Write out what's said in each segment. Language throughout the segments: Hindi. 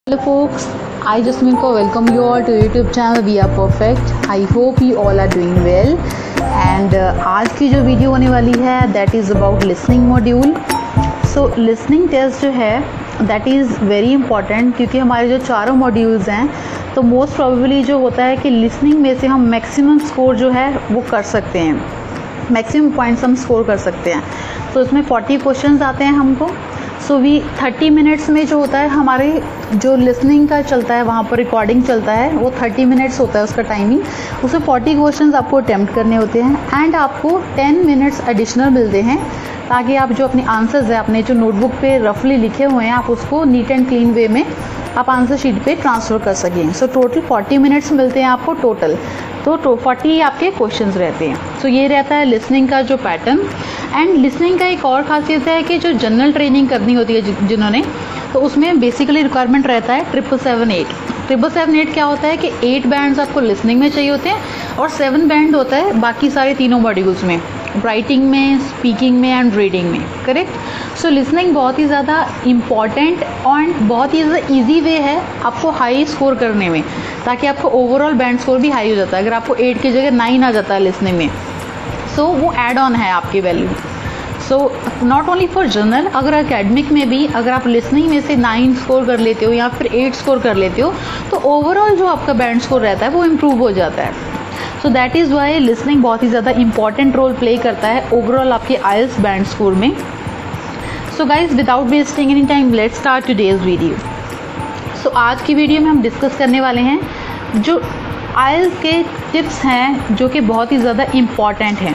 Hello folks, I Jasmine ko welcome you all to YouTube channel We Are Perfect. I hope you all are doing well. And आज की जो वीडियो होने वाली है that is about listening module. So listening test जो है that is very important क्योंकि हमारे जो चारों मॉड्यूल्स हैं तो मोस्ट प्रोबेबली जो होता है कि लिसनिंग में से हम मैक्सिमम स्कोर जो है वो कर सकते हैं, मैक्सिमम पॉइंट्स हम स्कोर कर सकते हैं. तो इसमें 40 क्वेश्चंस आते हैं हमको. सो 30 मिनट्स में जो होता है हमारे जो लिसनिंग का चलता है वहाँ पर रिकॉर्डिंग चलता है वो 30 मिनट्स होता है उसका टाइमिंग. उसमें 40 क्वेश्चंस आपको अटैम्प्ट करने होते हैं एंड आपको 10 मिनट्स एडिशनल मिलते हैं ताकि आप जो अपने आंसर्स है अपने जो नोटबुक पे रफली लिखे हुए हैं आप उसको नीट एंड क्लीन वे में आप आंसर शीट पे ट्रांसफ़र कर सकें. सो टोटल 40 मिनट्स मिलते हैं आपको टोटल. तो 40 आपके क्वेश्चंस रहते हैं. सो ये रहता है लिसनिंग का जो पैटर्न. एंड लिसनिंग का एक और खासियत है कि जो जनरल ट्रेनिंग करनी होती है जिन्होंने, तो उसमें बेसिकली रिक्वायरमेंट रहता है 777-8 क्या होता है कि 8 बैंड्स आपको लिसनिंग में चाहिए होते हैं और 7 बैंड होता है बाकी सारे तीनों मॉड्यूल्स में, राइटिंग में, स्पीकिंग में एंड रीडिंग में. करेक्ट. सो लिसनिंग बहुत ही ज़्यादा इम्पॉर्टेंट और बहुत ही ज़्यादा ईजी वे है आपको हाई स्कोर करने में, ताकि आपको ओवरऑल बैंड स्कोर भी हाई हो जाता है. अगर आपको 8 की जगह 9 आ जाता है लिसनिंग में सो वो एड ऑन है आपकी value. So not only for general, अगर अकेडमिक में भी अगर आप लिसनिंग में से 9 स्कोर कर लेते हो या फिर 8 स्कोर कर लेते हो तो ओवरऑल जो आपका बैंड स्कोर रहता है वो इम्प्रूव हो जाता है. So that is why listening बहुत ही ज़्यादा इंपॉर्टेंट रोल प्ले करता है ओवरऑल आपके आइल्स बैंड स्कोर में. So guys without wasting any time let's start today's video. So आज की वीडियो में हम डिस्कस करने वाले हैं जो आइल्स के टिप्स हैं जो कि बहुत ही ज़्यादा इम्पॉर्टेंट हैं.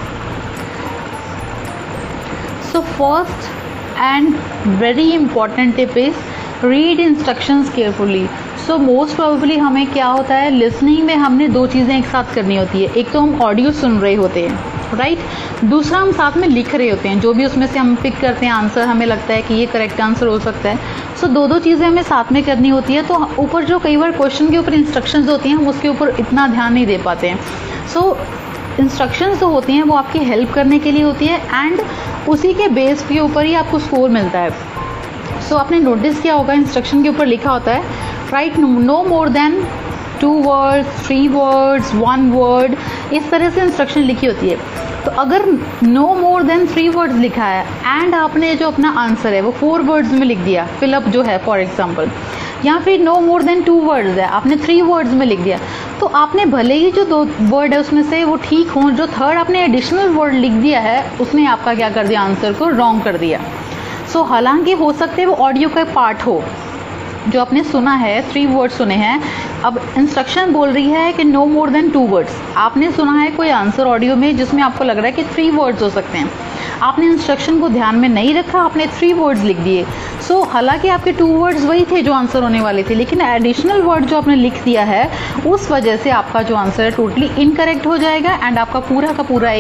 So first and very important tip is read instructions carefully. So most probably हमें क्या होता है लिसनिंग में हमने 2 चीज़ें एक साथ करनी होती है. एक तो हम ऑडियो सुन रहे होते हैं, राइट. दूसरा हम साथ में लिख रहे होते हैं. जो भी उसमें से हम पिक करते हैं आंसर, हमें लगता है कि ये करेक्ट आंसर हो सकता है. सो 2 चीज़ें हमें साथ में करनी होती है. तो ऊपर जो कई बार क्वेश्चन के ऊपर इंस्ट्रक्शंस होती हैं हम उसके ऊपर इतना ध्यान नहीं दे पाते हैं. सो इंस्ट्रक्शंस जो होती हैं वो आपकी हेल्प करने के लिए होती है एंड उसी के बेस के ऊपर ही आपको स्कोर मिलता है. सो आपने नोटिस किया होगा इंस्ट्रक्शन के ऊपर लिखा होता है right no more than 2 words, 3 words, 1 word, इस तरह से इंस्ट्रक्शन लिखी होती है. तो अगर नो मोर देन 3 वर्ड्स लिखा है एंड आपने जो अपना आंसर है वो 4 वर्ड्स में लिख दिया, फिलअप जो है फॉर एग्जांपल, या फिर नो मोर देन 2 वर्ड्स है आपने 3 वर्ड्स में लिख दिया, तो आपने भले ही जो 2 वर्ड है उसमें से वो ठीक हों, जो थर्ड आपने एडिशनल वर्ड लिख दिया है उसने आपका क्या कर दिया, आंसर को रॉन्ग कर दिया. सो हालांकि हो सकता है वो ऑडियो का पार्ट हो जो आपने सुना है, 3 वर्ड्स सुने हैं. अब इंस्ट्रक्शन बोल रही है कि नो मोर देन 2 वर्ड्स. आपने सुना है कोई आंसर ऑडियो में जिसमें आपको लग रहा है कि 3 वर्ड्स हो सकते हैं, आपने इंस्ट्रक्शन को ध्यान में नहीं रखा, आपने 3 वर्ड्स लिख दिए. सो हालांकि आपके 2 वर्ड्स वही थे जो आंसर होने वाले थे, लेकिन एडिशनल वर्ड जो आपने लिख दिया है उस वजह से आपका जो आंसर है टोटली इनकरेक्ट हो जाएगा एंड आपका पूरा का पूरा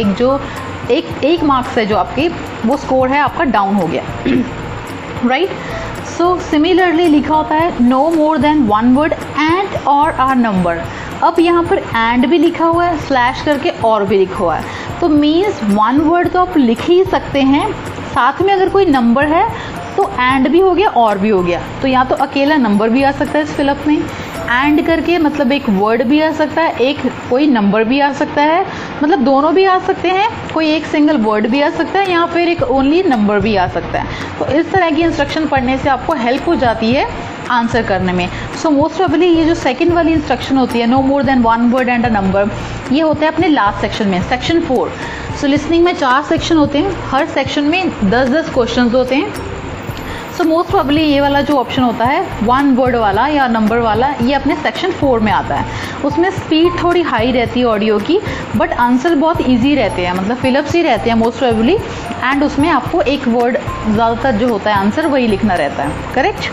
एक मार्क्स है जो आपके वो स्कोर है आपका डाउन हो गया. राइट. सो सिमिलरली लिखा होता है no more than 1 word and और आर नंबर. अब यहाँ पर एंड भी लिखा हुआ है, स्लैश करके और भी लिखा हुआ है. तो मीन्स 1 वर्ड तो आप लिख ही सकते हैं, साथ में अगर कोई नंबर है तो एंड भी हो गया और भी हो गया. तो यहाँ तो अकेला नंबर भी आ सकता है इस फिलअप में, एंड करके मतलब एक वर्ड भी आ सकता है, एक कोई नंबर भी आ सकता है, मतलब दोनों भी आ सकते हैं, कोई एक सिंगल वर्ड भी आ सकता है या फिर एक ओनली नंबर भी आ सकता है. तो इस तरह की इंस्ट्रक्शन पढ़ने से आपको हेल्प हो जाती है आंसर करने में. सो मोस्ट प्रोबेबली ये जो सेकंड वाली इंस्ट्रक्शन होती है no more than 1 word and a number, ये होता है अपने लास्ट सेक्शन में, सेक्शन 4. सो लिसनिंग में 4 सेक्शन होते हैं, हर सेक्शन में 10-10 क्वेश्चन होते हैं. सो मोस्ट प्रोबेबली ये वाला जो ऑप्शन होता है 1 वर्ड वाला या नंबर वाला, ये अपने सेक्शन 4 में आता है. उसमें स्पीड थोड़ी हाई रहती है ऑडियो की, बट आंसर बहुत इजी रहते हैं, मतलब फिलअप्स ही रहते हैं मोस्ट प्रोबेबली, एंड उसमें आपको एक वर्ड ज़्यादातर जो होता है आंसर वही लिखना रहता है. करेक्ट.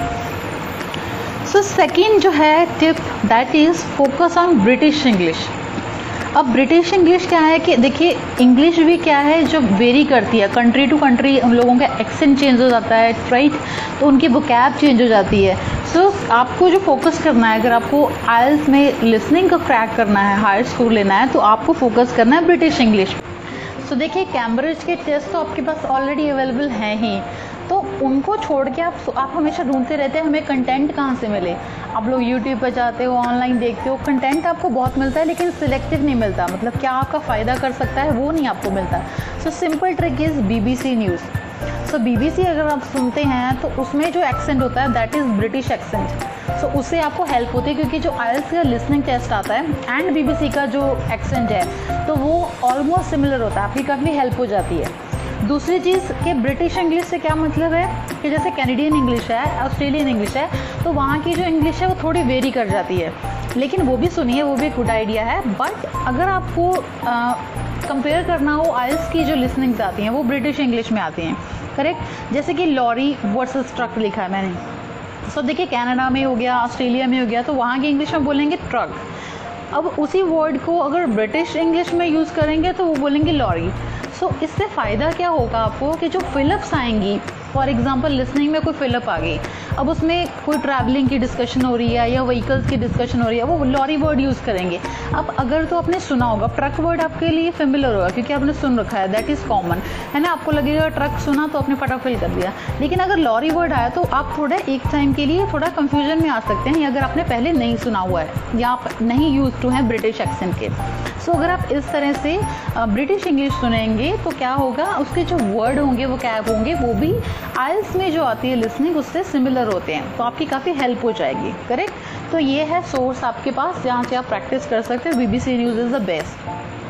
सो सेकेंड जो है tip that is focus on British English. अब ब्रिटिश इंग्लिश क्या है कि देखिए इंग्लिश भी क्या है जो वेरी करती है कंट्री टू कंट्री, उन लोगों का एक्सेंट चेंज हो जाता है, राइट. तो उनकी वोकैब चेंज हो जाती है. सो आपको जो फोकस करना है, अगर आपको आइल्स में लिसनिंग को क्रैक करना है, हायर स्कोर लेना है, तो आपको फोकस करना है ब्रिटिश इंग्लिश. सो देखिए कैम्ब्रिज के टेस्ट तो आपके पास ऑलरेडी अवेलेबल हैं ही, तो उनको छोड़ के आप हमेशा ढूंढते रहते हैं हमें कंटेंट कहाँ से मिले। आप लोग यूट्यूब पर जाते हो, ऑनलाइन देखते हो, कंटेंट आपको बहुत मिलता है लेकिन सिलेक्टिव नहीं मिलता, मतलब क्या आपका फ़ायदा कर सकता है वो नहीं आपको मिलता। So simple trick is BBC news. So BBC अगर आप सुनते हैं तो उसमें जो एक्सेंट होता है that is British accent. So उससे आपको हेल्प होती है क्योंकि जो IELTS का लिसनिंग टेस्ट आता है एंड BBC का जो एक्सेंट है तो वो ऑलमोस्ट सिमिलर होता है, आपकी काफ़ी हेल्प हो जाती है। दूसरी चीज़ कि ब्रिटिश इंग्लिश से क्या मतलब है कि जैसे कैनेडियन इंग्लिश है, ऑस्ट्रेलियन इंग्लिश है, तो वहाँ की जो इंग्लिश है वो थोड़ी वेरी कर जाती है, लेकिन वो भी सुनिए, वो भी गुड आइडिया है। बट अगर आपको कंपेयर करना हो IELTS की जो लिसनिंग्स आती हैं वो ब्रिटिश इंग्लिश में आती हैं, करेक्ट। जैसे कि लॉरी वर्सेस ट्रक लिखा है मैंने, सो देखिए कनाडा में हो गया, ऑस्ट्रेलिया में हो गया, तो वहाँ की इंग्लिश में बोलेंगे ट्रक। अब उसी वर्ड को अगर ब्रिटिश इंग्लिश में यूज़ करेंगे तो वो बोलेंगे लॉरी। सो इससे फ़ायदा क्या होगा आपको कि जो फिलअप्स आएंगी, फॉर एग्जांपल लिसनिंग में कोई फिलअप आ गई, अब उसमें कोई ट्रैवलिंग की डिस्कशन हो रही है या व्हीकल्स की डिस्कशन हो रही है, वो लॉरी वर्ड यूज़ करेंगे। अब अगर तो आपने सुना होगा, ट्रक वर्ड आपके लिए फेमिलियर होगा क्योंकि आपने सुन रखा है, दैट इज़ कॉमन, है ना, आपको लगेगा ट्रक सुना तो आपने फटाफट फिल कर दिया। लेकिन अगर लॉरी वर्ड आया तो आप थोड़ा एक टाइम के लिए थोड़ा कन्फ्यूजन में आ सकते हैं, अगर आपने पहले नहीं सुना हुआ है या आप नहीं यूज टू हैं ब्रिटिश एक्सेंट के। सो अगर आप इस तरह से ब्रिटिश इंग्लिश सुनेंगे तो क्या होगा, उसके जो वर्ड होंगे वो क्या होंगे, वो भी IELTS में जो आती है लिसनिंग उससे सिमिलर होते हैं, तो आपकी काफ़ी हेल्प हो जाएगी, करेक्ट। तो ये है सोर्स आपके पास जहाँ से आप प्रैक्टिस कर सकते हैं। BBC news is the best.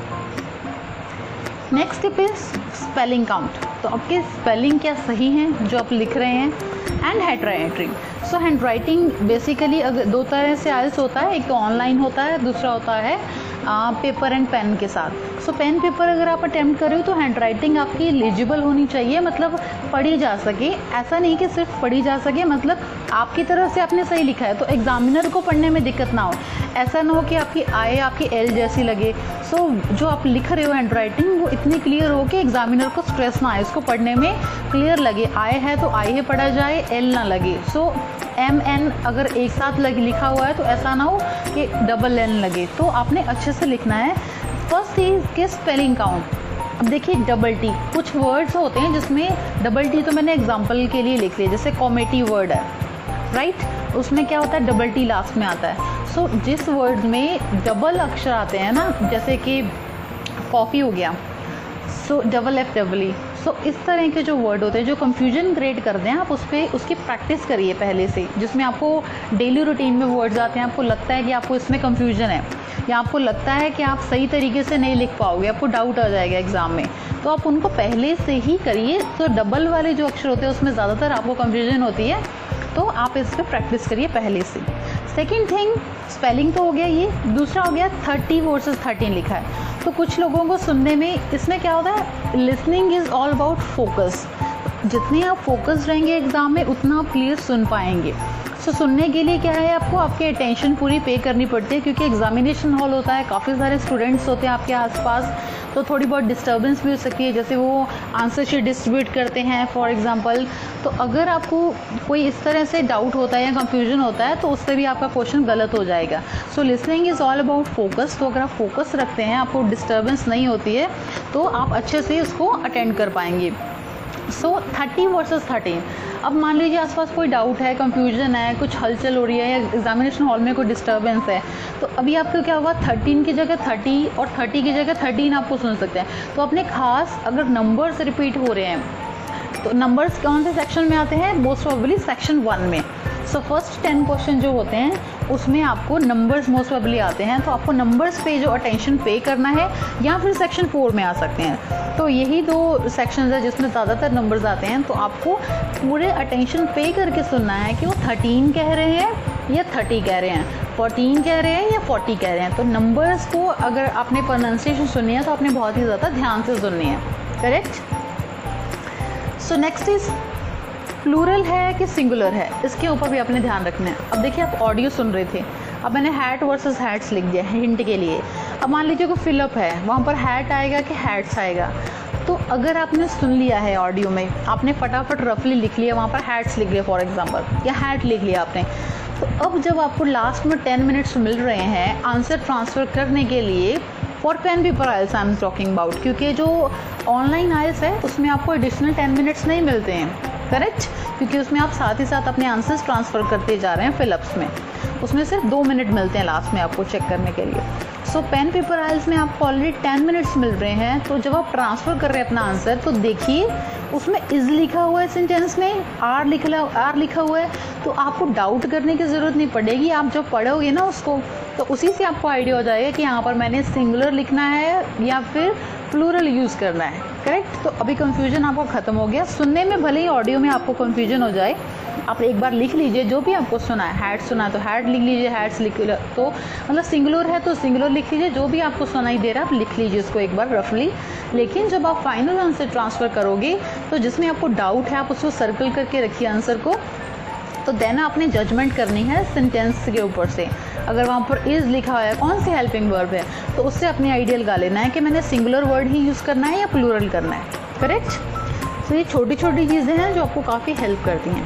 Next tip is spelling count. तो आपके स्पेलिंग क्या सही हैं जो आप लिख रहे हैं, and handwriting. So handwriting basically अगर दो तरह से IELTS होता है, एक तो ऑनलाइन होता है, दूसरा होता है पेपर एंड पेन के साथ। सो पेन पेपर अगर आप अटेम्प्ट कर रहे हो तो हैंड राइटिंग आपकी लीजिबल होनी चाहिए, मतलब पढ़ी जा सके। ऐसा नहीं कि सिर्फ पढ़ी जा सके, मतलब आपकी तरफ से आपने सही लिखा है तो एग्जामिनर को पढ़ने में दिक्कत ना हो। ऐसा ना हो कि आपकी I आपकी L जैसी लगे। सो जो आप लिख रहे हो हैंड राइटिंग वो इतनी क्लियर हो कि एग्जामिनर को स्ट्रेस ना आए, इसको पढ़ने में क्लियर लगे। I है तो I ही पढ़ा जाए, L ना लगे। सो MN अगर एक साथ लिखा हुआ है तो ऐसा ना हो कि डबल N लगे, तो आपने अच्छे से लिखना है। फर्स्ट इज के स्पेलिंग काउंट। अब देखिए डबल T, कुछ वर्ड्स होते हैं जिसमें डबल T तो मैंने एग्जांपल के लिए लिख लिया, जैसे कॉमेटी वर्ड है, राइट, उसमें क्या होता है डबल T लास्ट में आता है। सो जिस वर्ड में डबल अक्षर आते हैं ना, जैसे कि कॉफ़ी हो गया, so double F double E। So इस तरह के जो वर्ड होते हैं जो कंफ्यूजन क्रिएट करते हैं, आप उस पर उसकी प्रैक्टिस करिए पहले से, जिसमें आपको डेली रूटीन में वर्ड्स आते हैं, आपको लगता है कि आपको इसमें कंफ्यूजन है या आपको लगता है कि आप सही तरीके से नहीं लिख पाओगे, आपको डाउट आ जाएगा एग्जाम में, तो आप उनको पहले से ही करिए। तो डबल वाले जो अक्षर होते हैं उसमें ज़्यादातर आपको कंफ्यूजन होती है, तो आप इस पर प्रैक्टिस करिए पहले से। सेकेंड थिंग स्पेलिंग तो हो गया ये, दूसरा हो गया 30 वर्सेस 13 लिखा है। तो कुछ लोगों को सुनने में, इसमें क्या होता है, listening is all about focus. जितने आप फोकस रहेंगे एग्जाम में उतना आप क्लियर सुन पाएंगे। सो सुनने के लिए क्या है, आपको आपकी अटेंशन पूरी पे करनी पड़ती है क्योंकि एग्जामिनेशन हॉल होता है, काफ़ी सारे स्टूडेंट्स होते हैं आपके आसपास, तो थोड़ी बहुत डिस्टर्बेंस भी हो सकती है, जैसे वो आंसर शीट डिस्ट्रीब्यूट करते हैं फॉर एग्जांपल। तो अगर आपको कोई इस तरह से डाउट होता है या कंफ्यूजन होता है तो उससे भी आपका क्वेश्चन गलत हो जाएगा। So listening is all about focus. तो अगर आप फोकस रखते हैं, आपको डिस्टर्बेंस नहीं होती है, तो आप अच्छे से इसको अटेंड कर पाएंगे। So 30 versus 13। अब मान लीजिए आसपास कोई डाउट है, कंफ्यूजन है, कुछ हलचल हो रही है या एग्जामिनेशन हॉल में कोई डिस्टर्बेंस है, तो अभी आपको क्या होगा, 13 की जगह 30 और 30 की जगह 13 आपको सुन सकते हैं। तो अपने खास अगर नंबर्स रिपीट हो रहे हैं तो नंबर्स कौन से सेक्शन में आते हैं, मोस्ट प्रोबेबली सेक्शन 1 में। सो फर्स्ट 10 क्वेश्चन जो होते हैं उसमें आपको नंबर्स मोस्ट प्रोबेबली आते हैं, तो आपको नंबर्स पे जो अटेंशन पे करना है, या फिर सेक्शन 4 में आ सकते हैं। तो यही दो सेक्शंस है जिसमें ज़्यादातर नंबर्स आते हैं, तो आपको पूरे अटेंशन पे करके सुनना है कि वो 13 कह रहे हैं या 30 कह रहे हैं, 14 कह रहे हैं या 40 कह रहे हैं। तो नंबर्स को अगर आपने प्रोनाउंसिएशन सुननी है तो आपने बहुत ही ज़्यादा ध्यान से सुननी है, correct. So next is plural है कि सिंगुलर है, इसके ऊपर भी आपने ध्यान रखना है। अब देखिए आप ऑडियो सुन रहे थे, अब मैंने हैट वर्सेस हैट्स लिख दिया हिंट के लिए। अब मान लीजिए कोई फिलअप है, वहाँ पर हैट आएगा कि हैट्स आएगा। तो अगर आपने सुन लिया है ऑडियो में, आपने फटाफट रफली लिख लिया, वहाँ पर हैट्स लिख लिया फॉर एग्जाम्पल, या हैट लिख लिया आपने, तो अब जब आपको लास्ट में 10 मिनट्स मिल रहे हैं आंसर ट्रांसफ़र करने के लिए for pen paper IELTS I am talking about, क्योंकि जो ऑनलाइन IELTS है उसमें आपको एडिशनल 10 मिनट्स नहीं मिलते हैं, करेक्ट, क्योंकि उसमें आप साथ ही साथ अपने आंसर्स ट्रांसफ़र करते जा रहे हैं फिलअप्स में। उसमें सिर्फ 2 मिनट मिलते हैं लास्ट में आपको चेक करने के लिए। सो पेन पेपर आइल्स में आपको ऑलरेडी 10 मिनट्स मिल रहे हैं, तो जब आप ट्रांसफ़र कर रहे हैं अपना आंसर तो देखिए उसमें इज़ लिखा हुआ है सेंटेंस में, आर लिखा हुआ है, तो आपको डाउट करने की ज़रूरत नहीं पड़ेगी। आप जब पढ़ोगे ना उसको तो उसी से आपको आइडिया हो जाएगा कि यहाँ पर मैंने सिंगुलर लिखना है या फिर प्लूरल यूज़ करना है। करेक्ट, तो अभी कन्फ्यूजन आपका ख़त्म हो गया। सुनने में भले ही ऑडियो में आपको कन्फ्यूजन हो जाए, आप एक बार लिख लीजिए जो भी आपको सुना है। हैड सुना है तो हैड लिख लीजिए, हैड्स लिख तो मतलब सिंगुलर है तो सिंगुलर लिख लीजिए, जो भी आपको सुनाई दे रहा है आप लिख लीजिए उसको एक बार रफली। लेकिन जब आप फाइनल आंसर ट्रांसफ़र करोगे तो जिसमें आपको डाउट है आप उसको सर्कल करके रखिए आंसर को, तो देन आपने जजमेंट करनी है सेंटेंस के ऊपर से। अगर वहाँ पर इज़ लिखा हुआ है, कौन सी हेल्पिंग वर्ब है, तो उससे अपने आइडिया लगा लेना है कि मैंने सिंगुलर वर्ड ही यूज़ करना है या प्लूरल करना है। करेक्ट, तो ये छोटी छोटी चीज़ें हैं जो आपको काफ़ी हेल्प करती हैं।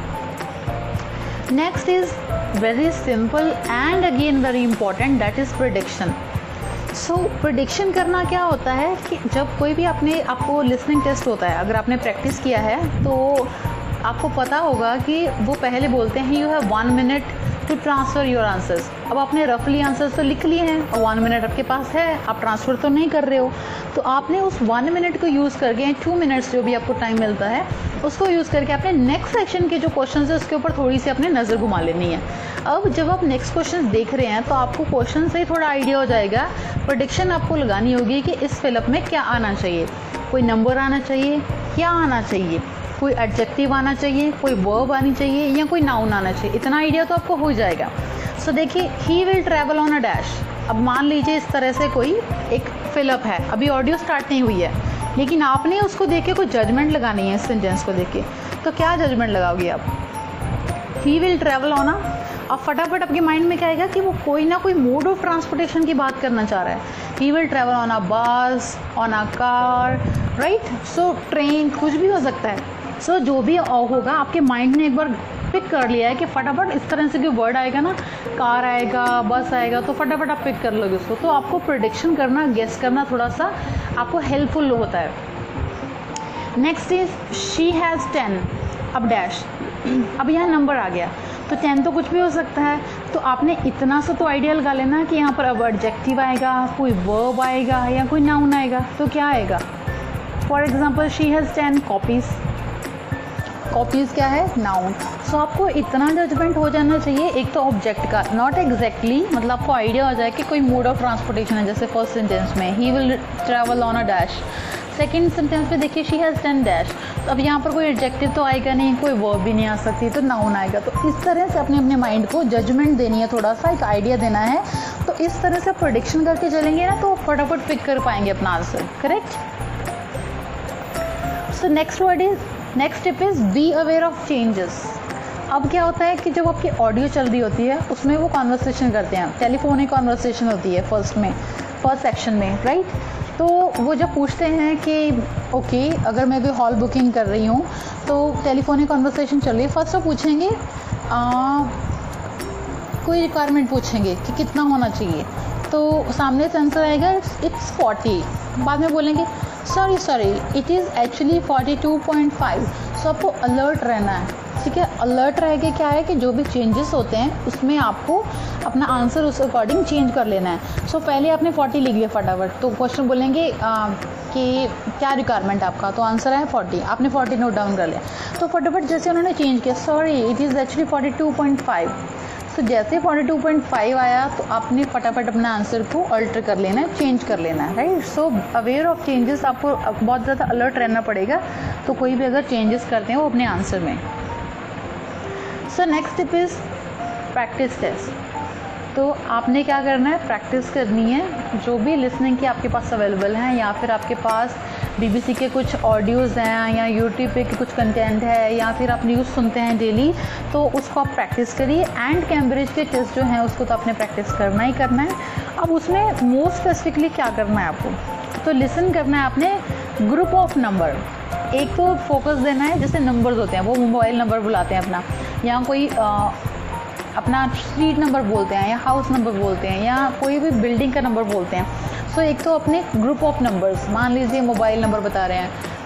Next is very simple and again very important, that is prediction. So prediction करना क्या होता है कि जब कोई भी आपको लिसनिंग टेस्ट होता है, अगर आपने प्रैक्टिस किया है तो आपको पता होगा कि वो पहले बोलते हैं you have 1 minute to transfer your answers. अब आपने रफली आंसर्स तो लिख लिए हैं और 1 मिनट आपके पास है, आप ट्रांसफ़र तो नहीं कर रहे हो, तो आपने उस 1 मिनट को यूज़ करके 2 मिनट्स जो भी आपको टाइम मिलता है उसको यूज़ करके अपने नेक्स्ट सेक्शन के जो क्वेश्चन है उसके ऊपर थोड़ी सी अपने नज़र घुमा लेनी है। अब जब आप नेक्स्ट क्वेश्चन देख रहे हैं तो आपको क्वेश्चन से ही थोड़ा आइडिया हो जाएगा, प्रेडिक्शन आपको लगानी होगी कि इस फिलअप में क्या आना चाहिए, कोई नंबर आना चाहिए, क्या आना चाहिए, कोई एडजेक्टिव आना चाहिए, कोई वर्ब आनी चाहिए या कोई नाउन आना चाहिए। इतना आइडिया तो आपको हो जाएगा। सो देखिए, he will travel on a dash. अब मान लीजिए इस तरह से कोई एक फिलअप है, अभी ऑडियो स्टार्ट नहीं हुई है, लेकिन आपने उसको देख के कोई जजमेंट लगानी है इस सेंटेंस को देख के, तो क्या जजमेंट लगाओगे आप? He will travel on a, अब फटाफट आपके माइंड में क्या आएगा कि वो कोई ना कोई मोड ऑफ ट्रांसपोर्टेशन की बात करना चाह रहा है। He will travel on a bus, on a car, right. So train, कुछ भी हो सकता है। सो जो भी होगा आपके माइंड ने एक बार पिक कर लिया है कि फटाफट इस तरह से कोई वर्ड आएगा ना, कार आएगा, बस आएगा, तो फटाफट आप पिक कर लोगे उसको। तो आपको प्रेडिक्शन करना, गेस करना थोड़ा सा आपको हेल्पफुल होता है। नेक्स्ट इज शी हैज़ 10, अब डैश, अब यहाँ नंबर आ गया तो 10 तो कुछ भी हो सकता है, तो आपने इतना सा तो आइडिया लगा लेना कि यहाँ पर अब एडजेक्टिव आएगा, कोई वर्ब आएगा या कोई नाउन आएगा, तो क्या आएगा? For example she has 10 copies, copies क्या है? नाउन। सो आपको इतना जजमेंट हो जाना चाहिए, एक तो ऑब्जेक्ट का, नॉट एग्जैक्टली, मतलब आपको आइडिया हो जाए कि कोई मोड ऑफ ट्रांसपोर्टेशन है, जैसे फर्स्ट सेंटेंस में he will travel on a dash, second sentence में देखिए शी हैज़ 10 डैश, तो अब यहाँ पर कोई एडजेक्टिव तो आएगा नहीं, कोई वर्ब भी नहीं आ सकती, तो नाउन आएगा। तो इस तरह से अपने माइंड को जजमेंट देनी है, थोड़ा सा एक आइडिया देना है, तो इस तरह से प्रेडिक्शन करके चलेंगे ना तो फटाफट पिक कर पाएंगे अपना आंसर। Correct. So next step is be aware of changes. अब क्या होता है कि जब आपकी ऑडियो चल रही होती है उसमें वो कॉन्वर्सेशन करते हैं, टेलीफोनिक कॉन्वर्सेशन होती है फर्स्ट सेक्शन में, राइट। तो वो जब पूछते हैं कि ओके अगर मैं कोई हॉल बुकिंग कर रही हूँ तो टेलीफोनिक कॉन्वर्सेशन चल रही है, फर्स्ट वो पूछेंगे कोई रिक्वायरमेंट पूछेंगे कि कितना होना चाहिए, तो सामने से आंसर आएगा इट्स 40, बाद में बोलेंगे sorry it is actually 42.5। So आपको अलर्ट रहना है, ठीक है। अलर्ट रह के क्या है कि जो भी चेंजेस होते हैं उसमें आपको अपना आंसर उस अकॉर्डिंग चेंज कर लेना है। सो पहले आपने 40 लिख लिया फटाफट, तो क्वेश्चन बोलेंगे कि क्या रिक्वायरमेंट आपका, तो आंसर है 40, आपने 40 नोट डाउन कर लिया, तो फटाफट जैसे उन्होंने चेंज किया सॉरी इट इज़ एक्चुअली 42.5। तो जैसे 42.5 आया तो आपने फटाफट अपना आंसर को अल्टर कर लेना है, चेंज कर लेना है, right. So aware of changes, आपको बहुत ज़्यादा अलर्ट रहना पड़ेगा, तो कोई भी अगर चेंजेस करते हैं वो अपने आंसर में। So next step is practice test. तो आपने क्या करना है, प्रैक्टिस करनी है, जो भी लिसनिंग के आपके पास अवेलेबल हैं या फिर आपके पास BBC के कुछ ऑडियोज़ हैं या YouTube पे कुछ कंटेंट है या फिर आप न्यूज़ सुनते हैं डेली, तो उसको आप प्रैक्टिस करिए। एंड कैम्ब्रिज के टेस्ट जो हैं उसको तो आपने प्रैक्टिस करना ही करना है। अब उसमें मोस्ट स्पेसिफिकली क्या करना है आपको, तो लिसन करना है आपने ग्रुप ऑफ नंबर। एक तो फोकस देना है, जैसे नंबर्स होते हैं वो मोबाइल नंबर बुलाते हैं अपना, या कोई अपना स्ट्रीट नंबर बोलते हैं या हाउस नंबर बोलते हैं या कोई भी बिल्डिंग का नंबर बोलते हैं। सो एक तो अपने ग्रुप ऑफ नंबर्स, मान लीजिए मोबाइल नंबर बता रहे हैं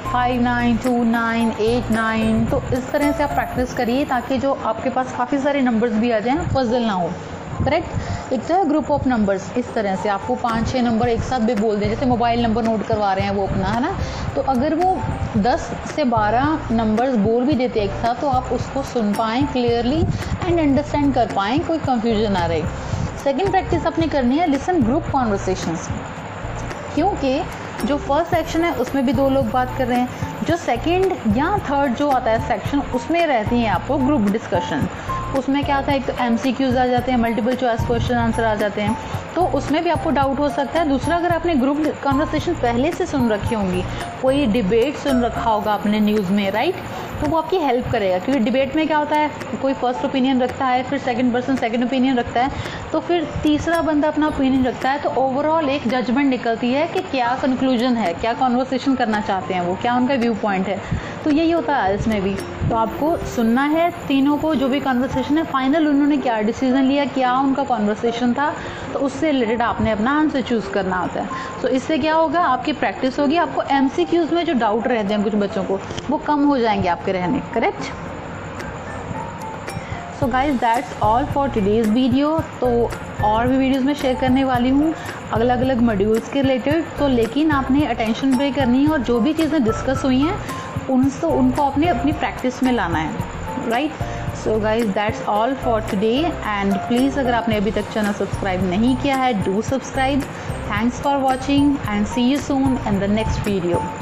5 9 2 9 8 9। तो इस तरह से आप प्रैक्टिस करिए ताकि जो आपके पास काफ़ी सारे नंबर्स भी आ जाएं, पजल ना हो। करेक्ट। एक तो है ग्रुप ऑफ नंबर्स, इस तरह से आपको 5-6 नंबर एक साथ भी बोल दें, जैसे मोबाइल नंबर नोट करवा रहे हैं वो अपना, है ना। तो अगर वो 10 से 12 नंबर्स बोल भी देते एक साथ, तो आप उसको सुन पाएँ क्लियरली एंड अंडरस्टैंड कर पाएँ, कोई कंफ्यूजन ना रहे। सेकेंड प्रैक्टिस आपने करनी है लिसन ग्रुप कॉन्वर्सेशंस, क्योंकि जो फर्स्ट सेक्शन है उसमें भी 2 लोग बात कर रहे हैं, जो सेकंड या थर्ड जो आता है सेक्शन उसमें रहती है आपको ग्रुप डिस्कशन। उसमें क्या आता है, एक तो MCQs आ जाते हैं, मल्टीपल चॉइस क्वेश्चन आंसर आ जाते हैं, तो उसमें भी आपको डाउट हो सकता है। दूसरा, अगर आपने ग्रुप कन्वर्सेशन पहले से सुन रखी होंगी, कोई डिबेट सुन रखा होगा आपने न्यूज़ में, राइट, तो वो आपकी हेल्प करेगा। क्योंकि डिबेट में क्या होता है, कोई फर्स्ट ओपिनियन रखता है, फिर सेकंड पर्सन सेकंड ओपिनियन रखता है, तो फिर तीसरा बंदा अपना ओपिनियन रखता है, तो ओवरऑल एक जजमेंट निकलती है कि क्या कंक्लूजन है, क्या कॉन्वर्सेशन करना चाहते हैं वो, क्या उनका व्यू पॉइंट है। तो यही होता है इसमें भी। तो आपको सुनना है तीनों को, जो भी कॉन्वर्सेशन है, फाइनल उन्होंने क्या डिसीजन लिया, क्या उनका कॉन्वर्सेशन था, तो उससे रिलेटेड आपने अपना आंसर चूज़ करना होता है। तो इससे क्या होगा, आपकी प्रैक्टिस होगी, आपको MCQs में जो डाउट रहते हैं कुछ बच्चों को, वो कम हो जाएंगे आपके रहने। Correct. So guys that's all for today's video. तो और भी वीडियोस में शेयर करने वाली हूँ अलग अलग मॉड्यूल्स के रिलेटेड, तो लेकिन आपने अटेंशन पे करनी है और जो भी चीज़ें डिस्कस हुई हैं उनको आपने अपनी प्रैक्टिस में लाना है, right. So guys that's all for today and please अगर आपने अभी तक चैनल सब्सक्राइब नहीं किया है, do subscribe. Thanks for watching and see you soon in the next video.